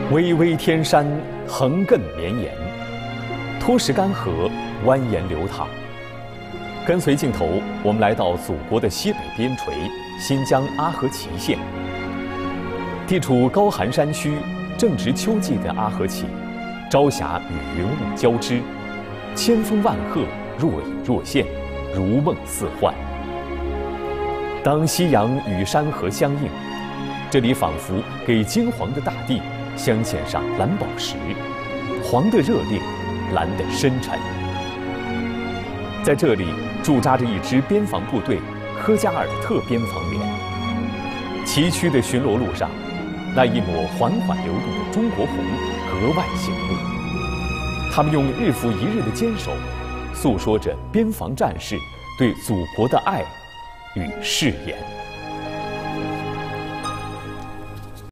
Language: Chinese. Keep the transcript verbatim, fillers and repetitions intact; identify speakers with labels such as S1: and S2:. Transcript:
S1: 巍巍天山横亘绵延，突石干河蜿蜒流淌。跟随镜头，我们来到祖国的西北边陲新疆阿合齐县。地处高寒山区，正值秋季的阿合齐，朝霞与云雾交织，千峰万壑若隐若现，如梦似幻。当夕阳与山河相映，这里仿佛给金黄的大地镶嵌上蓝宝石，黄的热烈，蓝的深沉。在这里驻扎着一支边防部队——科加尔特边防连。崎岖的巡逻路上，那一抹缓缓流动的中国红格外醒目。他们用日复一日的坚守，诉说着边防战士对祖国的爱与誓言。